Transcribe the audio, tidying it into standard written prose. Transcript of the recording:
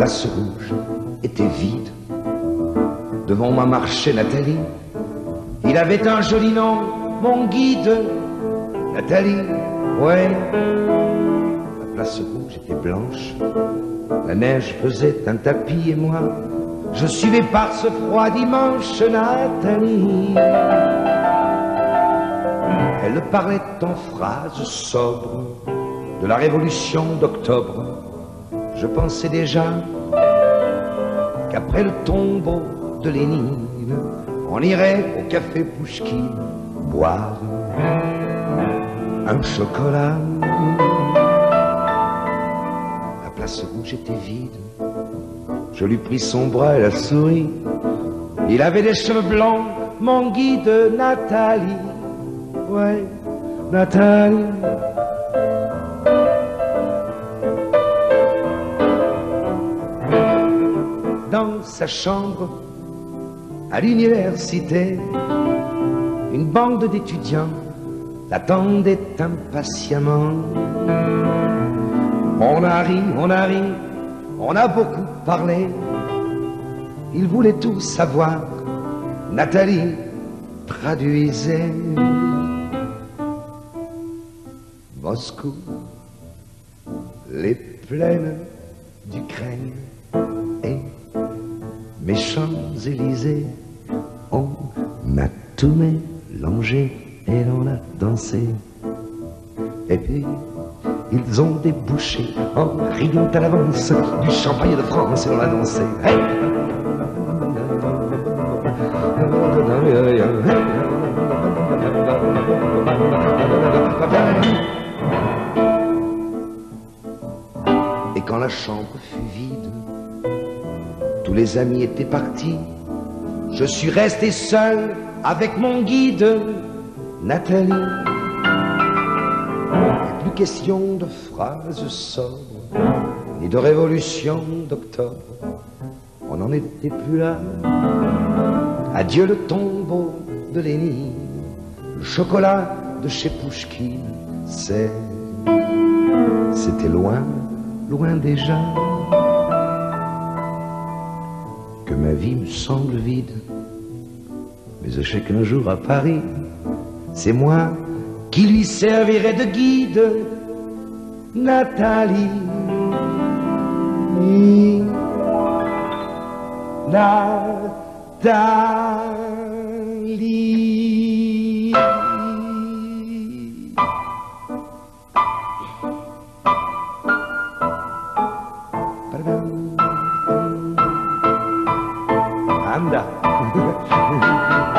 place rouge était vide. Devant moi marchait Nathalie. Il avait un joli nom, mon guide. Nathalie, ouais. La place rouge était blanche. La neige faisait un tapis et moi, je suivais par ce froid dimanche Nathalie. Elle parlait en phrases sobres de la révolution d'octobre. Je pensais déjà qu'après le tombeau de Lénine, on irait au café Pouchkine boire un chocolat. La place rouge était vide. Je lui pris son bras et la souris. Il avait des cheveux blancs, mon guide Nathalie. Ouais, Nathalie. Dans sa chambre, à l'université, une bande d'étudiants l'attendait impatiemment. On a ri, on a ri, on a beaucoup parlé. Ils voulaient tout savoir. Nathalie traduisait. Moscou, les plaines d'Ukraine et mes Champs-Élysées. On a tout mélangé et l'on a dansé. Et puis ils ont débouché en riant à l'avance du champagne de France et l'on a dansé. Hey! Et quand la chambre fut vide, tous les amis étaient partis. Je suis resté seul avec mon guide, Nathalie. Et plus question de phrases sobres, ni de révolution d'octobre. On n'en était plus là. Adieu le tombeau de Lénine, le chocolat de chez Pouchkine. C'était loin, loin déjà. Que ma vie me semble vide, mais je sais qu'un jour à Paris, c'est moi qui lui servirai de guide, Nathalie. Nathalie. Anda.